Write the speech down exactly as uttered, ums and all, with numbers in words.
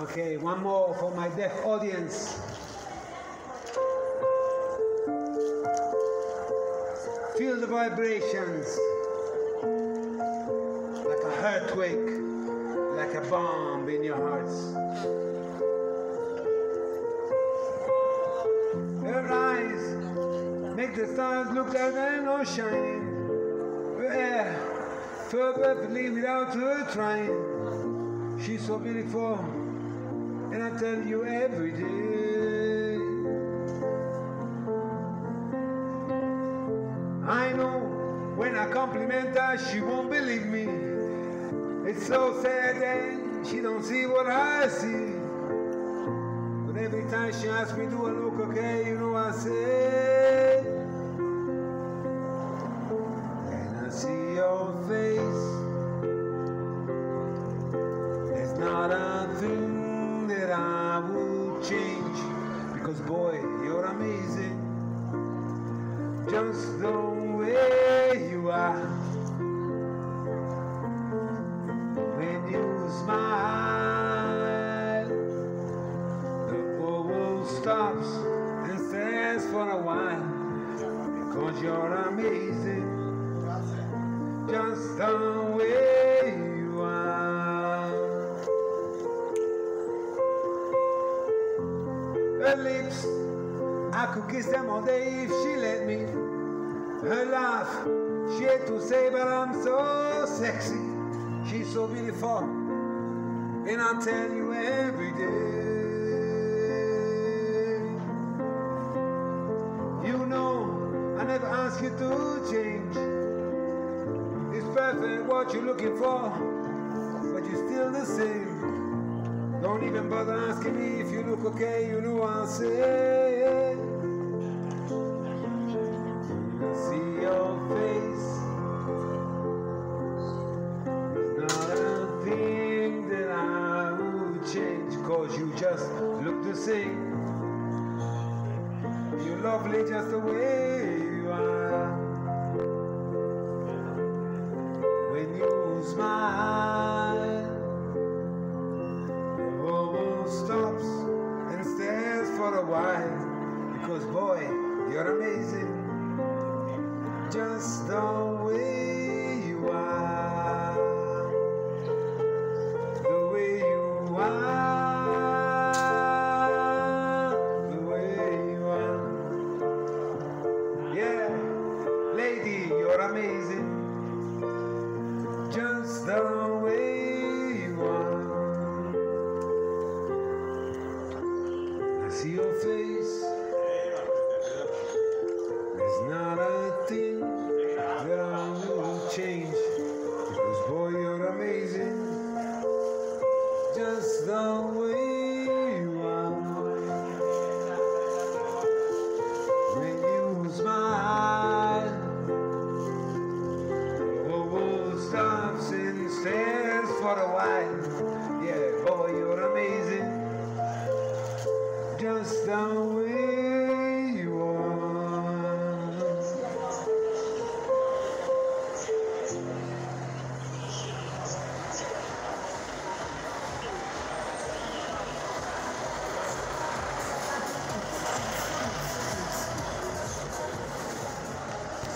Okay, one more for my deaf audience. Feel the vibrations like a earthquake, like a bomb in your hearts. Her eyes make the stars look like they know shining. Her hair fell perfectly without her trying. She's so beautiful, and I tell you every day. I know when I compliment her, she won't believe me. It's so sad that she don't see what I see. But every time she asks me, do I look okay? You know I say, and I see your face. There's not a thing that I would change, because boy, you're amazing. Just the way you are. When you smile, the whole world stops and stares for a while, because you're amazing. Just the way you are. Her lips, I could kiss them all day if she let me. Her laugh, she had to say, but I'm so sexy. She's so beautiful, and I'll tell you every day. You know, I never ask you to change. It's perfect what you're looking for, but you're still the same. Don't even bother asking me if you look okay, you know I'll say. See your face. There's not a thing that I would change, cause you just look the same. You're lovely just the way you are. When you smile, the whole world stops and stares for a while, because boy, you're amazing. Just the way you are, the way you are, the way you are. Yeah, lady, you're amazing. Just the way you are. I see your face. There's not a thing that I will change, because boy, you're amazing. Just the way you are. When you smile, the whole world stops and stares for a while. Yeah, boy, you're amazing. Just the way